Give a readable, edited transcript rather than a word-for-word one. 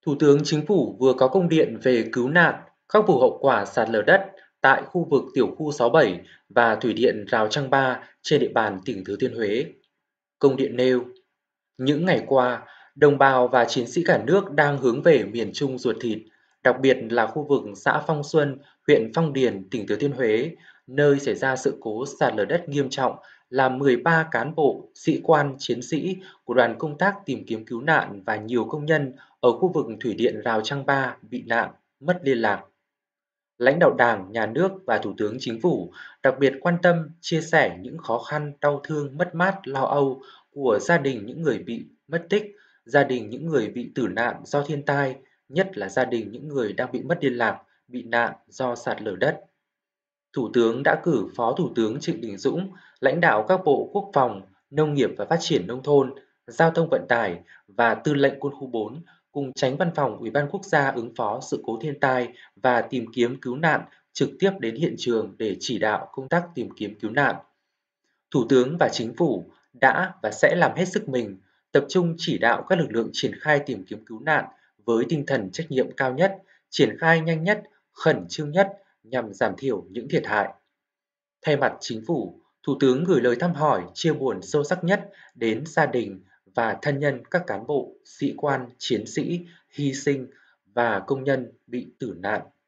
Thủ tướng Chính phủ vừa có công điện về cứu nạn, khắc phục hậu quả sạt lở đất tại khu vực tiểu khu 67 và thủy điện Rào Trăng Ba trên địa bàn tỉnh Thừa Thiên Huế. Công điện nêu, những ngày qua, đồng bào và chiến sĩ cả nước đang hướng về miền Trung ruột thịt, đặc biệt là khu vực xã Phong Xuân, huyện Phong Điền, tỉnh Thừa Thiên Huế, nơi xảy ra sự cố sạt lở đất nghiêm trọng làm 13 cán bộ, sĩ quan, chiến sĩ của đoàn công tác tìm kiếm cứu nạn và nhiều công nhân ở khu vực thủy điện Rào Trăng Ba bị nạn, mất liên lạc. Lãnh đạo Đảng, Nhà nước và Thủ tướng Chính phủ đặc biệt quan tâm, chia sẻ những khó khăn, đau thương, mất mát, lo âu của gia đình những người bị mất tích, gia đình những người bị tử nạn do thiên tai, nhất là gia đình những người đang bị mất liên lạc, bị nạn do sạt lở đất. Thủ tướng đã cử Phó Thủ tướng Trịnh Đình Dũng, lãnh đạo các bộ Quốc phòng, Nông nghiệp và Phát triển Nông thôn, Giao thông Vận tải và Tư lệnh Quân khu 4 cùng Chánh Văn phòng Ủy ban Quốc gia ứng phó sự cố thiên tai và tìm kiếm cứu nạn trực tiếp đến hiện trường để chỉ đạo công tác tìm kiếm cứu nạn. Thủ tướng và Chính phủ đã và sẽ làm hết sức mình, tập trung chỉ đạo các lực lượng triển khai tìm kiếm cứu nạn với tinh thần trách nhiệm cao nhất, triển khai nhanh nhất, khẩn trương nhất nhằm giảm thiểu những thiệt hại. Thay mặt Chính phủ, Thủ tướng gửi lời thăm hỏi, chia buồn sâu sắc nhất đến gia đình và thân nhân các cán bộ, sĩ quan, chiến sĩ hy sinh và công nhân bị tử nạn.